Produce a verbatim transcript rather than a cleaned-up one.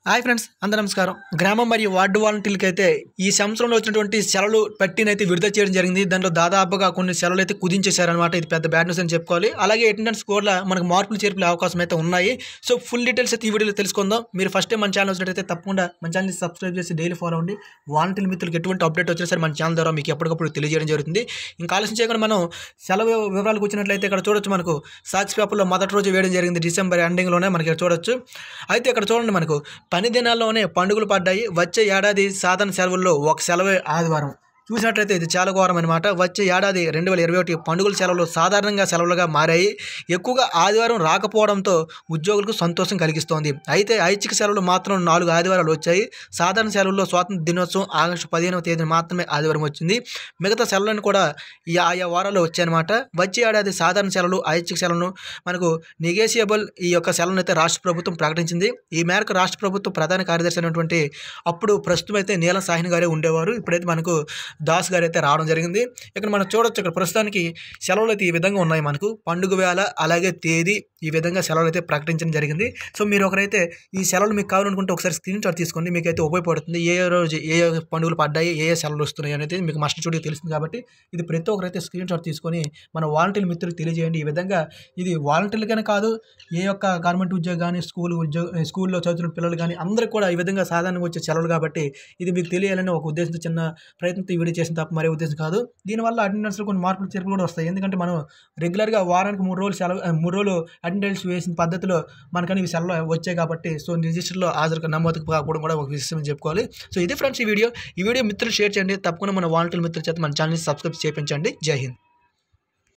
Hi friends, అందరూ నమస్కారం. గ్రామ మరియు వార్డు వాలంటీర్లకి అయితే ఈ సంవత్సరంలో వచ్చినటువంటి సెలవులు పట్టినైతే విడుదల చేయడం జరిగింది. దాంట్లో దాదాపుగా కొన్ని సెలవులు అయితే కుదించేశారనమాట. ఇది పెద్ద బ్యాడ్ న్యూస్ అని చెప్పుకోవాలి. అలాగే అటెండెన్స్ స్కోర్లో మనకు మార్పులు చేర్పుల అవకాశం అయితే ఉన్నాయి. సో ఫుల్ డీటెయిల్స్ అయితే ఈ వీడియోలో తెలుసుకుందాం. మీరు ఫస్ట్ టైం మన ఛానల్ వచ్చినట్టయితే తప్పకుండా మన ఛానల్ని సబ్స్క్రైబ్ చేసి డైలీ ఫాలో అవ్వండి. వాలంటీర్ మిత్రులకు ఎటువంటి అప్డేట్ వచ్చినా సరే మన ఛానల్ ద్వారా మీకు ఎప్పటికప్పుడు తెలియజేయడం జరుగుతుంది. ఇంకా ఆలస్యం చేయకుండా మనం సెలవు వివరాలకు వచ్చినట్లయితే ఇక్కడ చూడొచ్చు. మనకు సాక్షి పేపర్లో మొదటి రోజు వేయడం జరిగింది. డిసెంబర్ ఎండింగ్లోనే మనకి ఇక్కడ చూడొచ్చు. అయితే ఇక్కడ చూడండి, మనకు పని దినాల్లోనే పండుగలు పడ్డాయి. వచ్చే ఏడాది సాధారణ సెలవుల్లో ఒక సెలవే ఆదివారం. చూసినట్లయితే ఇది చాలా ఘోరం అనమాట. వచ్చే ఏడాది రెండు వేల ఇరవై ఒకటి పండుగల సెలవులు సాధారణంగా సెలవులుగా మారాయి. ఎక్కువగా ఆదివారం రాకపోవడంతో ఉద్యోగులకు సంతోషం కలిగిస్తోంది. అయితే ఐచ్ఛిక సెలవులు మాత్రం నాలుగు ఆదివారాలు వచ్చాయి. సాధారణ సెలవుల్లో స్వాతంత్ర దినోత్సవం ఆగస్టు పదిహేనవ తేదీన మాత్రమే ఆదివారం వచ్చింది. మిగతా సెలవులను కూడా ఈ ఆయా వారాల్లో వచ్చాయన్నమాట. వచ్చే ఏడాది సాధారణ సెలవులు, ఐచ్ఛిక సెలవులను మనకు నెగోషియబుల్ ఈ యొక్క సెలవును అయితే రాష్ట్ర ప్రభుత్వం ప్రకటించింది. ఈ మేరకు రాష్ట్ర ప్రభుత్వం ప్రధాన కార్యదర్శి అయినటువంటి అప్పుడు ప్రస్తుతం అయితే నీలం సాహ్ని గారే ఉండేవారు. ఇప్పుడైతే మనకు దాస్ గారు అయితే రావడం జరిగింది. ఇక్కడ మనం చూడొచ్చు, ఇక్కడ ప్రస్తుతానికి సెలవులు అయితే ఈ విధంగా ఉన్నాయి. మనకు పండుగ వేళ అలాగే తేదీ ఈ విధంగా సెలవులు అయితే ప్రకటించడం జరిగింది. సో మీరు ఒకరైతే ఈ సెలవులు మీకు కావాలనుకుంటే ఒకసారి స్క్రీన్ షాట్ తీసుకోండి. మీకు అయితే ఉపయోగపడుతుంది. ఏ రోజు ఏ పండుగలు పడ్డాయి, ఏ ఏ సెలవులు వస్తున్నాయి అనేది మీకు మస్ట్ చూడకి తెలుస్తుంది. కాబట్టి ఇది ప్రతి ఒక్కరైతే స్క్రీన్ షాట్ తీసుకొని మన వాలంటీర్ మిత్రులకు తెలియజేయండి. ఈ విధంగా ఇది వాలంటీర్లకనే కాదు, ఏ యొక్క గవర్నమెంట్ ఉద్యోగం కానీ, స్కూల్ ఉద్యోగ స్కూల్లో చదువుతున్న పిల్లలు కానీ అందరికీ కూడా ఈ విధంగా సాధారణంగా వచ్చే సెలవులు. కాబట్టి ఇది మీకు తెలియాలని ఒక ఉద్దేశంతో చిన్న ప్రయత్నంతో ఈ వీడియో చేసిన తప్ప మరే ఉద్దేశం కాదు. దీనివల్ల అటెండెన్స్లో కొన్ని మార్పులు చేర్పులు కూడా వస్తాయి. ఎందుకంటే మనం రెగ్యులర్గా వారానికి మూడు రోజులు సెలవు మూడు రోజులు అటెండెన్స్ వేసిన పద్ధతిలో మనకని ఇవి సెలవు వచ్చాయి. కాబట్టి సో రిజిస్టర్లో హాజరు నమోదుకు కాకపోవడం కూడా ఒక విషయం చెప్పుకోవాలి. సో ఇది ఫ్రెండ్స్ ఈ వీడియో. ఈ వీడియో మిత్రులు షేర్ చేయండి. తప్పకుండా మన వాలంటీర్ మిత్రుల చేత మన ఛానల్ని సబ్స్క్రైబ్ చేయించండి. జై హింద్.